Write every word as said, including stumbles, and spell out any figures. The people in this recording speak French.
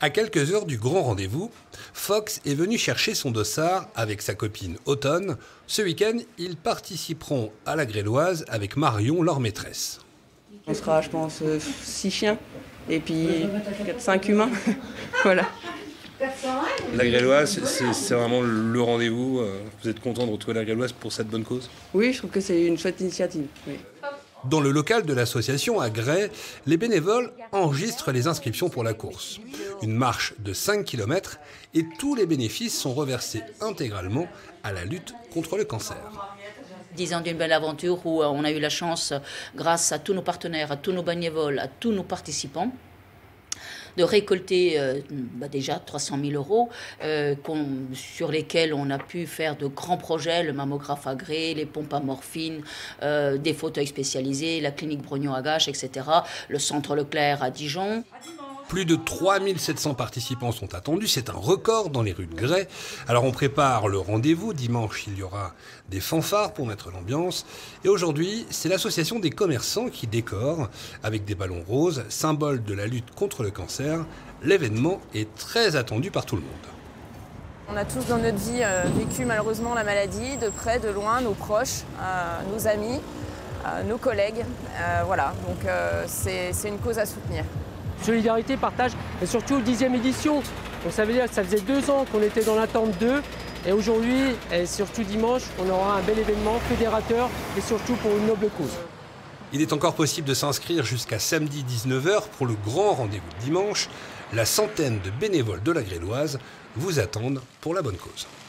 À quelques heures du grand rendez-vous, Fox est venu chercher son dossard avec sa copine Automne. Ce week-end, ils participeront à la Gréloise avec Marion, leur maîtresse. On sera, je pense, euh, six chiens et puis quatre cinq humains. Voilà. La Gréloise, c'est vraiment le rendez-vous. Vous êtes content de retrouver la Gréloise pour cette bonne cause? Oui, je trouve que c'est une chouette initiative. Oui. Dans le local de l'association à Grès, les bénévoles enregistrent les inscriptions pour la course. Une marche de cinq kilomètres et tous les bénéfices sont reversés intégralement à la lutte contre le cancer. Dix ans d'une belle aventure où on a eu la chance, grâce à tous nos partenaires, à tous nos bénévoles, à tous nos participants, de récolter euh, bah déjà trois cent mille euros euh, sur lesquels on a pu faire de grands projets, le mammographe à Grès, les pompes à morphine, euh, des fauteuils spécialisés, la clinique Brognon-Agache, et cetera, le centre Leclerc à Dijon. Plus de trois mille sept cents participants sont attendus, c'est un record dans les rues de Grès. Alors on prépare le rendez-vous, dimanche il y aura des fanfares pour mettre l'ambiance. Et aujourd'hui, c'est l'association des commerçants qui décore avec des ballons roses, symbole de la lutte contre le cancer. L'événement est très attendu par tout le monde. On a tous dans notre vie euh, vécu malheureusement la maladie, de près, de loin, nos proches, euh, nos amis, euh, nos collègues. Euh, voilà, donc euh, c'est une cause à soutenir. Solidarité, partage et surtout dixième édition. Donc ça veut dire que ça faisait deux ans qu'on était dans l'attente d'eux et aujourd'hui et surtout dimanche, on aura un bel événement fédérateur et surtout pour une noble cause. Il est encore possible de s'inscrire jusqu'à samedi dix-neuf heures pour le grand rendez-vous de dimanche. La centaine de bénévoles de la Gréloise vous attendent pour la bonne cause.